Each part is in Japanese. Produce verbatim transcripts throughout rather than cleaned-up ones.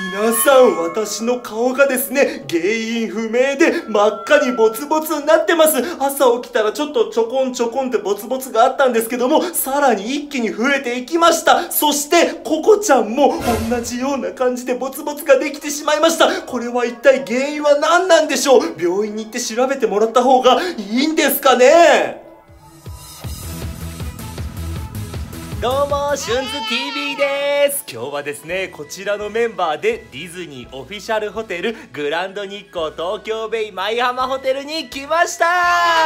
皆さん、私の顔がですね、原因不明で真っ赤にボツボツになってます。朝起きたらちょっとちょこんちょこんってボツボツがあったんですけども、さらに一気に増えていきました。そして、ココちゃんも同じような感じでボツボツができてしまいました。これは一体原因は何なんでしょう？病院に行って調べてもらった方がいいんですかね？どうも、シュンズ ティービー です。今日はですね、こちらのメンバーでディズニーオフィシャルホテルグランド日光東京ベイ舞浜ホテルに来ました。イエ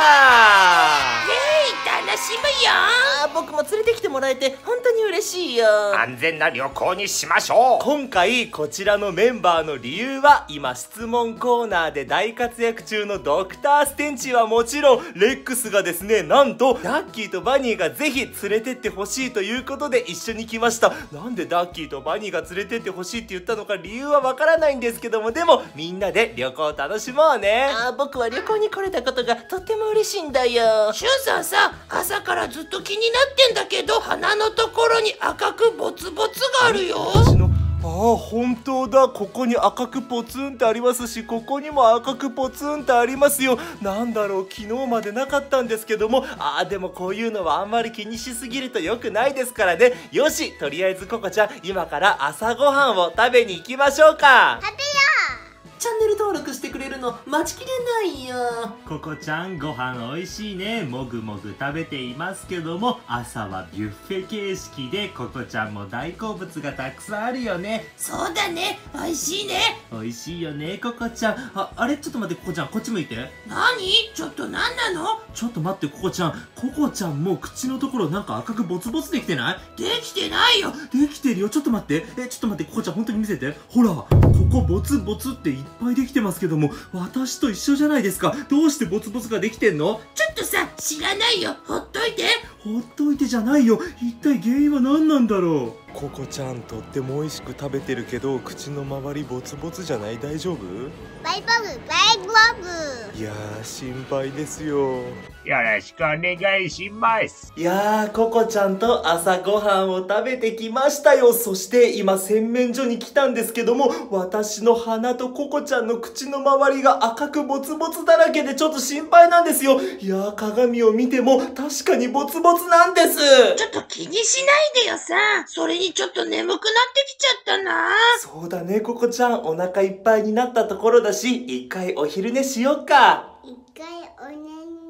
ーイ、楽しむよ。あ、僕も連れてきてもらえて本当に嬉しいよ。 安全な旅行にしましょう。 今回こちらのメンバーの理由は、今質問コーナーで大活躍中のドクターステンチはもちろん、レックスがですね、なんとダッキーとバニーがぜひ連れてってほしいということで一緒に来ました。なんでダッキーとバニーが連れてってほしいって言ったのか理由はわからないんですけども、でもみんなで旅行を楽しもうね。 あ、僕は旅行に来れたことがとっても嬉しいんだよ。 シュンさんさ、朝からずっと気になってんだけど、鼻のところに赤くボツボツがあるよ。 私のああ、本当だ。ここに赤くポツンってありますし、ここにも赤くポツンってありますよ。なんだろう、昨日までなかったんですけども、ああ、でもこういうのはあんまり気にしすぎると良くないですからね。よし、とりあえずココちゃん、今から朝ごはんを食べに行きましょうか。 食べよチャンネル登録してくれるの待ちきれないよ。 ココちゃん、ご飯おいしいね。もぐもぐ食べていますけども、朝はビュッフェ形式でココちゃんも大好物がたくさんあるよね。 そうだね、おいしいね。 おいしいよね、ココちゃん。あ、あれ、ちょっと待って、ココちゃん、こっち向いて。 なに？ちょっとなんなの？ ちょっと待って、ココちゃん。ココちゃんも口のところなんか赤くボツボツできてない？ できてないよ。 できてるよ。ちょっと待って。え、ちょっと待って、ココちゃん、本当に見せて。ほら、ここボツボツっていっぱいできてますけども、私と一緒じゃないですか。どうしてボツボツができてんの？ ちょっとさ、知らないよ。ほっといて。 ほっといてじゃないよ。一体原因は何なんだろう？ ココちゃん、とっても美味しく食べてるけど、口の周りボツボツじゃない？大丈夫？ バイボブバイボブ。 いやー、心配ですよ。 よろしくお願いします。 いやー、ココちゃんと朝ごはんを食べてきましたよ。そして今洗面所に来たんですけども、私の鼻とココちゃんの口の周りが赤くボツボツだらけでちょっと心配なんですよ。いやー、鏡を見ても確かにボツボツなんです。 ちょっと気にしないでよさ。それにちょっと眠くなってきちゃったな。 そうだね、ココちゃん、お腹いっぱいになったところだし、一回お昼寝しよっか。 一回おねんね。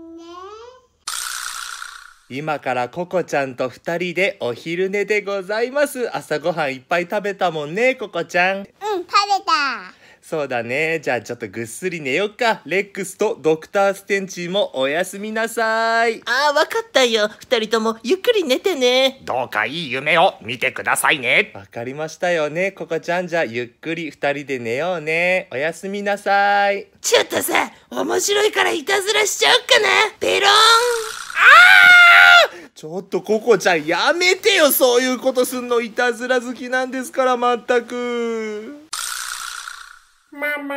今からココちゃんと二人でお昼寝でございます。朝ごはんいっぱい食べたもんね、ココちゃん。 うん、食べた。 そうだね。じゃあちょっとぐっすり寝よっか。レックスとドクターステンチもおやすみなさい。 ああ、わかったよ。二人ともゆっくり寝てね。 どうかいい夢を見てくださいね。 わかりましたよね、ココちゃん。じゃあゆっくり二人で寝ようね。おやすみなさい。 ちょっとさ、面白いからいたずらしちゃおっかな。ペロン。 ちょっとココちゃん、やめてよ。そういうことすんのいたずら好きなんですから、まったく。 ママ。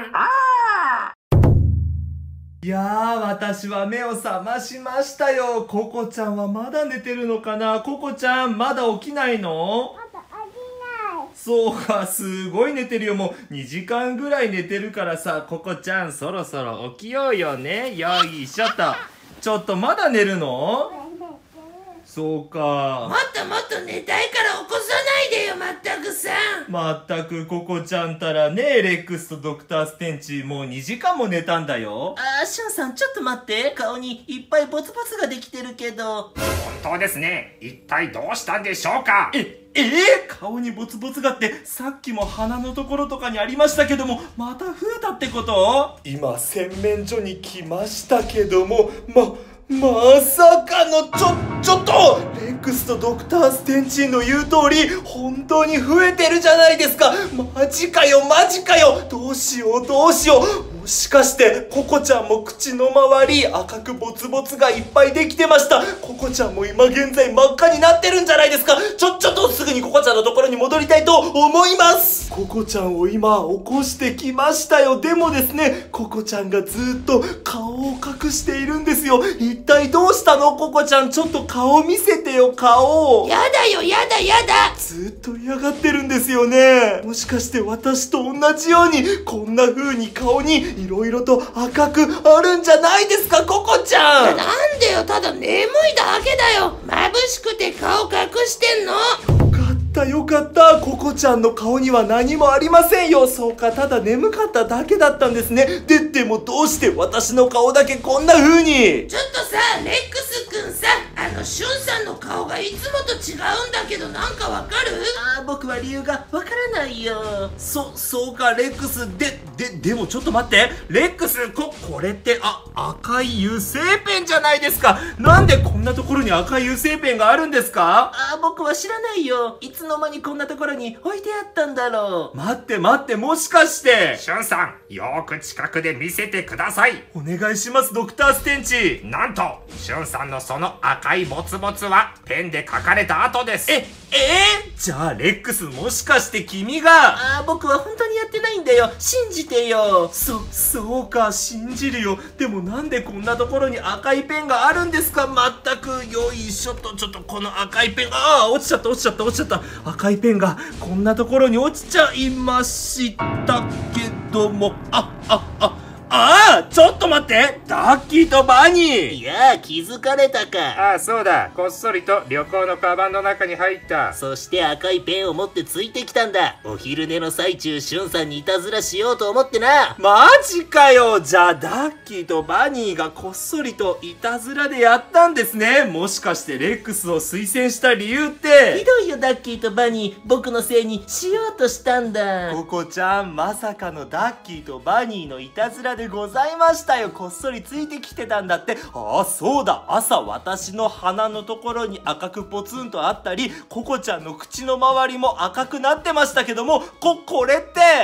いやー、私は目を覚ましましたよ。ココちゃんはまだ寝てるのかな？ココちゃん、まだ起きないの？ まだ起きない。 そうか、すごい寝てるよ。もうにじかんぐらい寝てるからさ、ココちゃん、そろそろ起きようよね。よいしょと。ちょっとまだ寝るの？そうか。 もっともっと寝たいから起こさないでよ、まったくさ。 まったくココちゃんたらね、レックスとドクターステンチ、もうにじかんも寝たんだよ。 ああ、シュンさん、ちょっと待って。顔にいっぱいボツボツができてるけど。 本当ですね。一体どうしたんでしょうか？ え、えー、顔にボツボツがってさっきも鼻のところとかにありましたけども、また増えたってこと？今洗面所に来ましたけども、ま、まさかの、ちょ、ちょっとレックスとドクターステンチンの言う通り、本当に増えてるじゃないですか。マジかよ、マジかよ。どうしよう、どうしよう。ももしかしてココちゃんも口の周り赤くボツボツがいっぱいできてました。ココちゃんも今現在真っ赤になってるんじゃないですか。ちょちょっとすぐにココちゃんのところに戻りたいと思います。ココちゃんを今起こしてきましたよ。でもですね、ココちゃんがずっと顔を隠しているんですよ。一体どうしたのココちゃん、ちょっと顔見せてよ、顔。 やだよやだやだ。 ずっと嫌がってるんですよね。もしかして私と同じようにこんな風に顔にいろいろと赤くあるんじゃないですか、ココちゃん。 なんでよ、ただ眠いだけだよ。眩しくて顔隠してんの。 よかったよかった。ココちゃんの顔には何もありませんよ。そうか、ただ眠かっただけだったんですね。で、でもどうして私の顔だけこんな風に。 ちょっとさ、レックスくんさ、あのシュンさんの顔がいつもと違うんだけど、なんかわかる？ あー、僕は理由がわからないよ。そ、そうか、レックス。で、で、でもちょっと待って。レックス、こ、これって、あ、赤い油性ペンじゃないですか。なんでこんなところに赤い油性ペンがあるんですか？ あー、僕は知らないよ。いつの間にこんなところに置いてあったんだろう。 待って待って、もしかして。 しゅんさん、よーく近くで見せてください。 お願いします、ドクターステンチ。 なんと、しゅんさんのその赤いボツボツはペンで書かれた跡です。 え、えー、じゃあレックス、もしかして君が。 あー、僕は本当にやってないんだよ。信じてよ。 そ、そうか、信じるよ。でもなんでこんなところに赤いペンがあるんですか？まったく。よいしょと、ちょっとこの赤いペン、ああ、落ちちゃった落ちちゃった落ちちゃった。赤いペンがこんなところに落ちちゃいましたけども、あ、あ、あ、ああ、ちょっと待って、ダッキーとバニー。 いやー、気づかれたか。 ああ、そうだ。こっそりと旅行のカバンの中に入った。 そして赤いペンを持ってついてきたんだ。お昼寝の最中、しゅんさんにいたずらしようと思ってな。 マジかよ。じゃあダッキーとバニーがこっそりといたずらでやったんですね。もしかしてレックスを推薦した理由っひて。 どいよ、ダッキーとバニー。僕のせいにしようとしたんだ。 ココちゃん、まさかのダッキーとバニーのいたずらでございましたよ。こっそりついてきてたんだって。ああ、そうだ。朝私の鼻のところに赤くポツンとあったり、ココちゃんの口の周りも赤くなってましたけども、こ、これって。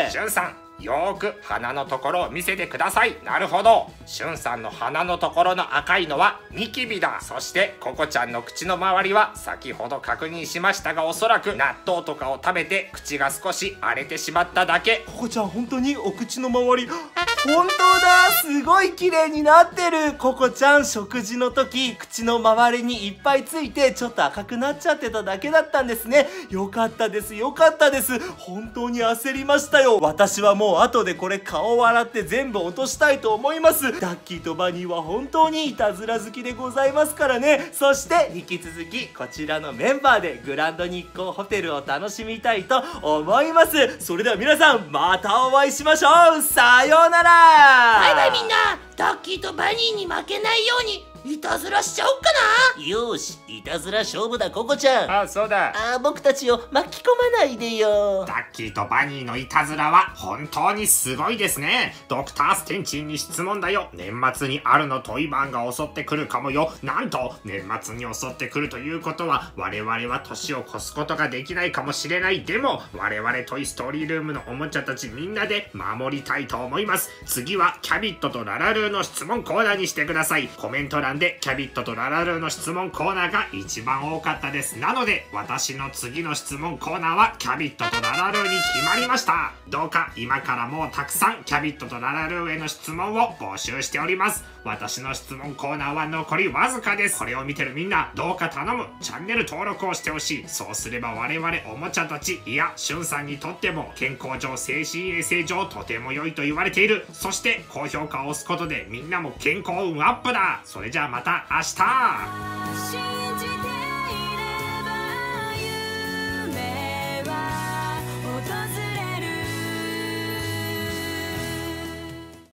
しゅんさん、よーく鼻のところを見せてください。なるほど。しゅんさんの鼻のところの赤いのはニキビだ。そしてココちゃんの口の周りは先ほど確認しましたが、おそらく納豆とかを食べて口が少し荒れてしまっただけ。 ココちゃん、本当にお口の周り、本当だ、すごい綺麗になってる。ココちゃん、食事の時口の周りにいっぱいついてちょっと赤くなっちゃってただけだったんですね。よかったですよかったです。本当に焦りましたよ。私はもう後でこれ顔を洗って全部落としたいと思います。ダッキーとバニーは本当にいたずら好きでございますからね。そして引き続きこちらのメンバーでグランド日光ホテルを楽しみたいと思います。それでは皆さん、またお会いしましょう。さようなら。 バイバイみんな。ダッキーとバニーに負けないようにいたずらしちゃおっかな。 よーし、いたずら勝負だ、ココちゃん。 ああ、そうだ。 あー、僕たちを巻き込まないでよ。 ダッキーとバニーのいたずらは本当にすごいですね。ドクターステンチンに質問だよ。年末にあるのトイバーンが襲ってくるかもよ。なんと年末に襲ってくるということは、我々は年を越すことができないかもしれない。でも我々トイストーリールームのおもちゃたちみんなで守りたいと思います。次はキャビットとララルーの質問コーナーにしてください。コメント欄でキャビットとララルーの質問コーナーが一番多かったです。なので私の次の質問コーナーはキャビットとララルーに決まりました。どうか今からもうたくさんキャビットとララルーへの質問を募集しております。私の質問コーナーは残りわずかです。これを見てるみんな、どうか頼む。チャンネル登録をしてほしい。そうすれば我々おもちゃたち、いやしゅんさんにとっても健康上精神衛生上とても良いと言われている。そして高評価を押すことでみんなも健康運アップだ。それじゃあまた明日。